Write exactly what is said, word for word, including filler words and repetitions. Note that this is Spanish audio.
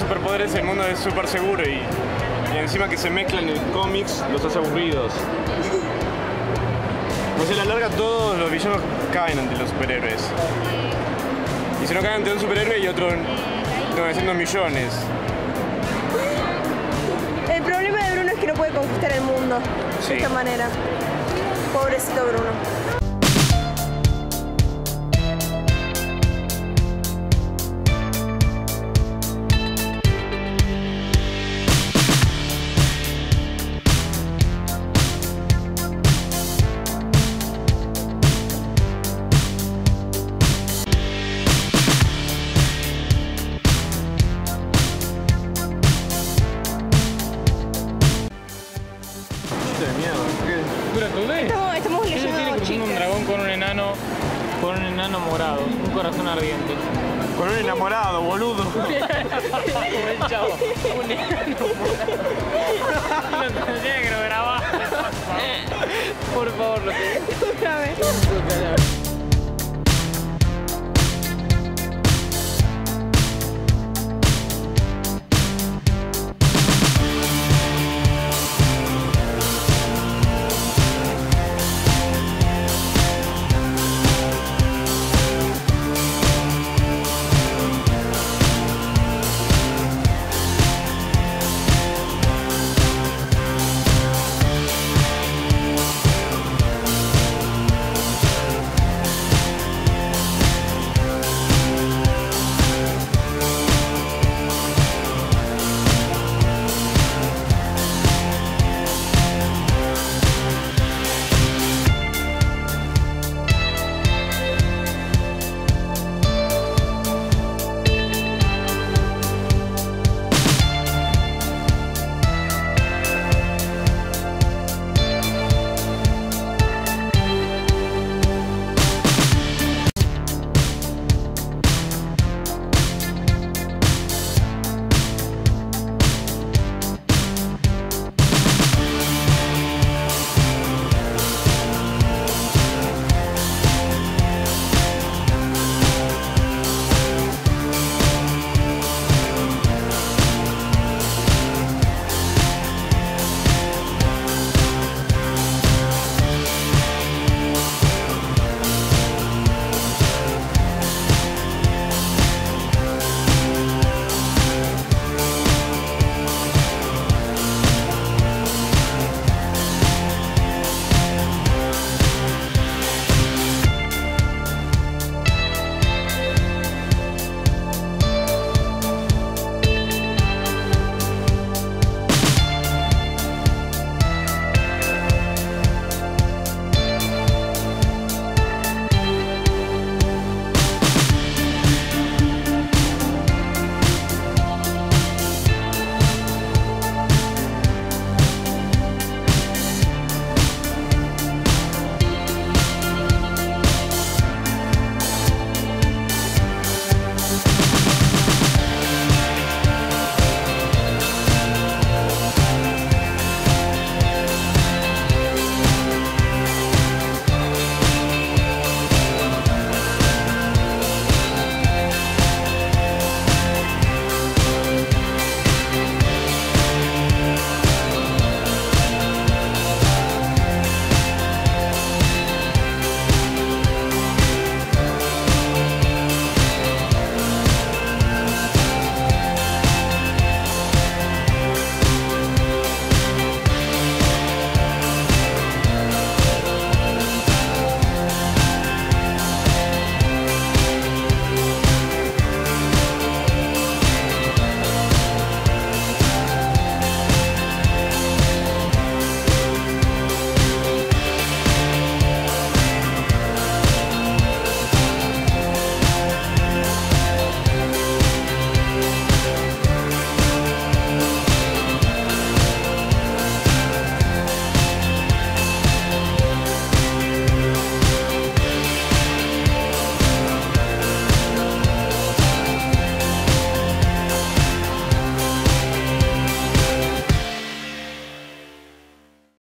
superpoderes el mundo es súper seguro y, y encima que se mezclan en cómics los hace aburridos. Pues a la larga todos los villanos caen ante los superhéroes. Y si no caen ante un superhéroe y otro novecientos millones. El problema de Bruno es que no puede conquistar el mundo Sí. de esta manera. Pobrecito Bruno. De miedo, ¿qué? ¿Dura tu vez? Estamos, estamos Ella tiene leyendo cruzando un chistes. dragón con un enano, con un enano morado, un corazón ardiente. Con un enamorado, boludo. El chavo, un enano morado. Lo tendría que grabar. Por favor, lo que... Otra vez.